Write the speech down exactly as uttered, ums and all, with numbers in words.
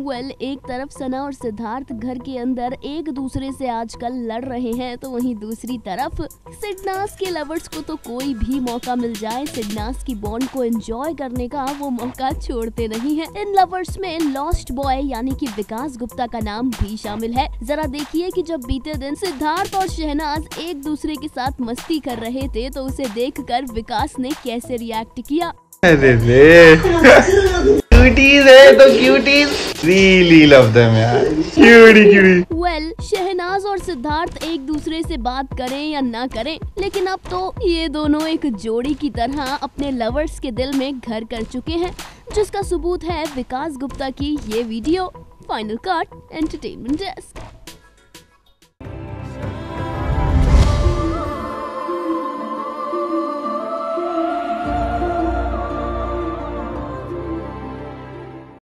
Well well, एक तरफ सना और सिद्धार्थ घर के अंदर एक दूसरे से आजकल लड़ रहे हैं, तो वहीं दूसरी तरफ सिडनास के लवर्स को तो कोई भी मौका मिल जाए सिडनास की बॉन्ड को एंजॉय करने का वो मौका छोड़ते नहीं है। इन लवर्स में लॉस्ट बॉय यानी कि विकास गुप्ता का नाम भी शामिल है। जरा देखिए कि जब बीते दिन सिद्धार्थ और शहनाज एक दूसरे के साथ मस्ती कर रहे थे तो उसे देखकर विकास ने कैसे रिएक्ट किया। अरे रे क्यूटीज है तो क्यूटीज रियली लव देम यार, क्यूटी क्यूटी। वेल शहनाज और सिद्धार्थ एक दूसरे से बात करें या ना करें, लेकिन अब तो ये दोनों एक जोड़ी की तरह अपने लवर्स के दिल में घर कर चुके हैं, जिसका सबूत है विकास गुप्ता की ये video. Final cut entertainment desk.